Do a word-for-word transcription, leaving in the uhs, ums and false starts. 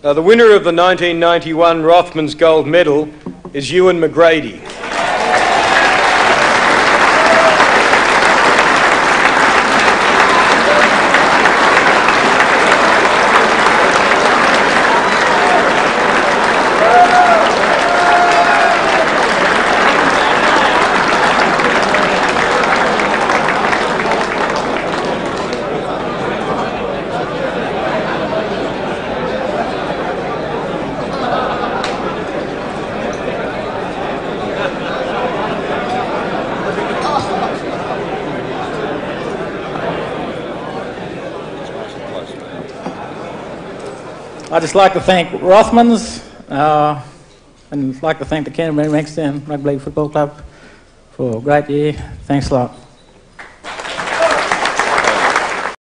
Uh, the winner of the nineteen ninety-one Rothmans Gold Medal is Ewan McGrady. I'd just like to thank Rothmans uh, and like to thank the Canterbury-Bankstown Rugby League Football Club for a great year. Thanks a lot.